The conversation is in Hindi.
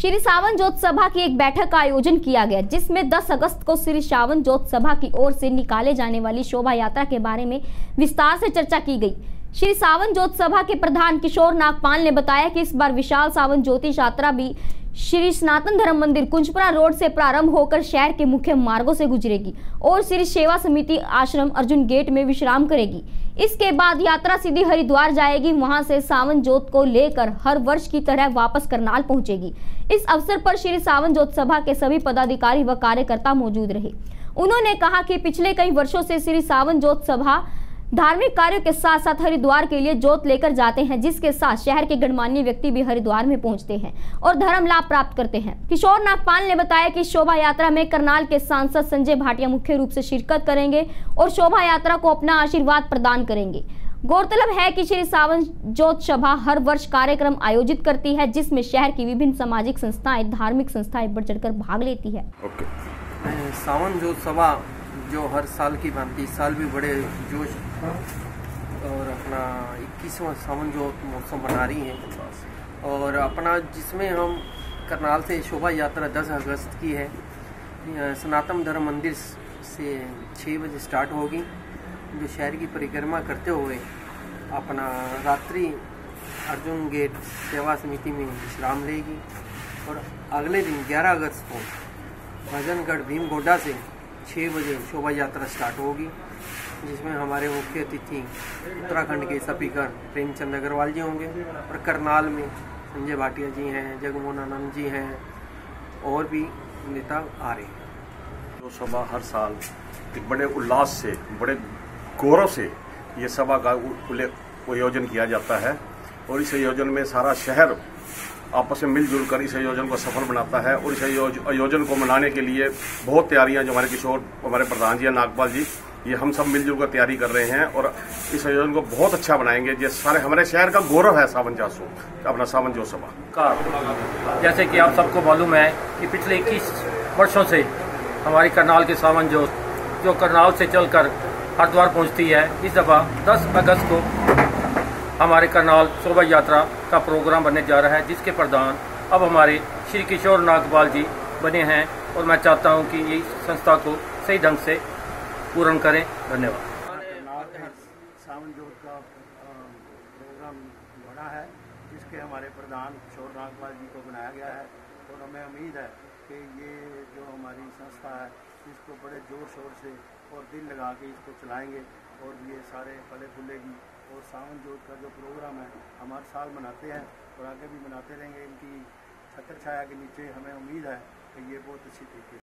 श्री सावन जोत सभा की एक बैठक का आयोजन किया गया, जिसमें 10 अगस्त को श्री सावन जोत सभा की ओर से निकाले जाने वाली शोभा यात्रा के बारे में विस्तार से चर्चा की गई। श्री सावन जोत सभा के प्रधान किशोर नागपाल ने बताया कि इस बार विशाल सावन ज्योति यात्रा भी श्री सनातन धर्म मंदिर कुंजपुरा रोड से प्रारंभ होकर शहर के मुख्य मार्गों से गुजरेगी और श्री सेवा समिति आश्रम अर्जुन गेट में विश्राम करेगी। इसके बाद यात्रा सीधी हरिद्वार जाएगी, वहां से सावन जोत को लेकर हर वर्ष की तरह वापस करनाल पहुंचेगी। इस अवसर पर श्री सावन जोत सभा के सभी पदाधिकारी व कार्यकर्ता मौजूद रहे। उन्होंने कहा कि पिछले कई वर्षों से श्री सावन जोत सभा धार्मिक कार्यों के साथ साथ हरिद्वार के लिए जोत लेकर जाते हैं, जिसके साथ शहर के गणमान्य व्यक्ति भी हरिद्वार में पहुंचते हैं और धर्म लाभ प्राप्त करते हैं। किशोर नागपाल ने बताया कि शोभा यात्रा में करनाल के सांसद संजय भाटिया मुख्य रूप से शिरकत करेंगे और शोभा यात्रा को अपना आशीर्वाद प्रदान करेंगे। गौरतलब है कि श्री सावन जोत सभा हर वर्ष कार्यक्रम आयोजित करती है, जिसमें शहर की विभिन्न सामाजिक संस्थाएं, धार्मिक संस्थाएं बढ़ चढ़कर भाग लेती है। सावन जोत सभा जो हर साल की भांति इस साल भी बड़े जोश और अपना 21वां सावन जोत महोत्सव मना रही है और अपना जिसमें हम करनाल से शोभा यात्रा 10 अगस्त की है। सनातन धर्म मंदिर से 6 बजे स्टार्ट होगी, जो शहर की परिक्रमा करते हुए अपना रात्रि अर्जुन गेट सेवा समिति में विश्राम लेगी और अगले दिन 11 अगस्त को भजनगढ़ भीमगोडा से 6 बजे शोभा यात्रा स्टार्ट होगी, जिसमें हमारे मुख्य अतिथि उत्तराखंड के स्पीकर प्रेमचंद अग्रवाल जी होंगे और करनाल में संजय भाटिया जी हैं, जगमोहन आनंद जी हैं और भी नेता आ रहे हैं। जो सभा हर साल एक बड़े उल्लास से, बड़े गौरव से ये सभा का आयोजन किया जाता है और इस आयोजन में सारा शहर आपस में मिलजुल कर इस आयोजन को सफल बनाता है और इस आयोजन को मनाने के लिए बहुत तैयारियां जो हमारे किशोर, हमारे प्रधान जी नागपाल जी, ये हम सब मिलजुल कर तैयारी कर रहे हैं और इस आयोजन को बहुत अच्छा बनाएंगे। ये सारे हमारे शहर का गौरव है सावन जासू अपना सावन जोत सभा का। जैसे कि आप सबको मालूम है कि पिछले 21 वर्षों से हमारी करनाल के सावन जोत जो करनाल से चलकर हरिद्वार पहुंचती है, इस दफा 10 अगस्त को हमारे करनाल शोभा यात्रा का प्रोग्राम बनने जा रहा है, जिसके प्रधान अब हमारे श्री किशोर नागपाल जी बने हैं और मैं चाहता हूं कि इस संस्था को सही ढंग से पूर्ण करें। धन्यवाद। सावन जोत का प्रोग्राम बना है, जिसके हमारे प्रधान किशोर नागपाल जी को बनाया गया है और हमें उम्मीद है कि ये जो हमारी संस्था है इसको बड़े जोर शोर से और दिल लगा के इसको चलाएंगे और ये सारे फले फूलेगी और सावन जोत का जो प्रोग्राम है हम हर साल मनाते हैं और आगे भी मनाते रहेंगे। इनकी छत्र छाया के नीचे हमें उम्मीद है कि ये बहुत अच्छी तरीके